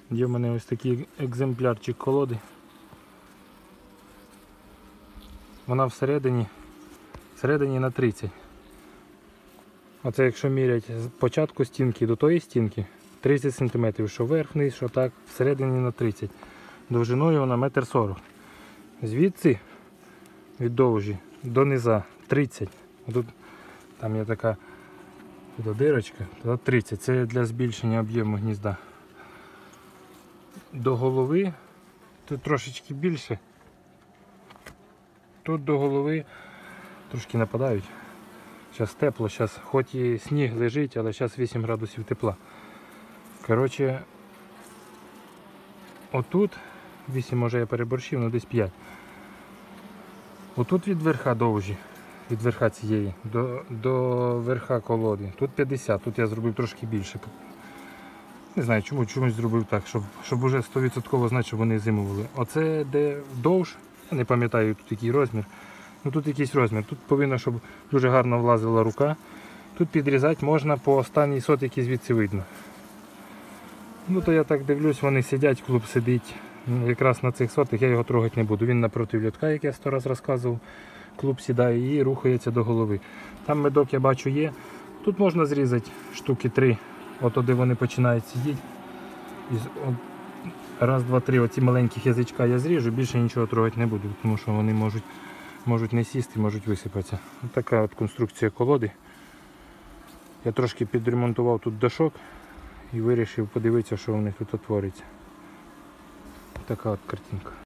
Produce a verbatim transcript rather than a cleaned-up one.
Є в мене ось такий екземплярчик колоди. Вона всередині, всередині на тридцять. Оце якщо мірять з початку стінки до тої стінки, тридцять сантиметрів, що вверх, вниз, що так, всередині на тридцять. Довжиною вона метр сорок. Звідси від довжі до низа тридцять. Тут там є така тут дирочка, тут тридцять. Це для збільшення об'єму гнізда. До голови тут трошечки більше. Тут до голови трошки нападають. Зараз тепло, зараз хоч і сніг лежить, але зараз вісім градусів тепла. Коротше, отут, вісім може я переборщив, ну десь п'ять. Отут від верха довжі, від верха цієї, до, до верха колоди. Тут п'ятдесят, тут я зробив трошки більше. Не знаю чому, чомусь зробив так, щоб, щоб вже сто відсотків знати, щоб вони зимували. Оце де вдовж, я не пам'ятаю тут який розмір. Ну тут якийсь розмір. Тут повинно, щоб дуже гарно влазила рука. Тут підрізати можна по останній сотики звідси видно. Ну то я так дивлюсь, вони сидять, клуб сидить. Якраз на цих сотих я його трогати не буду. Він напроти льотка, як я сто раз розказував. Клуб сідає і рухається до голови. Там медок я бачу є. Тут можна зрізати штуки три. Ото де вони починають сидіти. Раз, два, три, оці маленьких язичка я зріжу, більше нічого трогати не буду, тому що вони можуть, можуть не сісти, можуть висипатися. Ось така от конструкція колоди. Я трошки підремонтував тут дошок і вирішив подивитися, що в них тут твориться. Така от картинка.